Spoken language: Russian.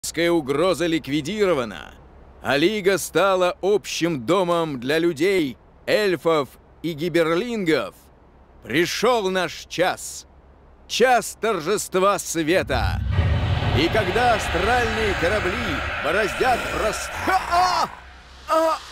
Магическая угроза ликвидирована, а Лига стала общим домом для людей, эльфов и гиберлингов. Пришел наш час. Час торжества света. И когда астральные корабли бороздят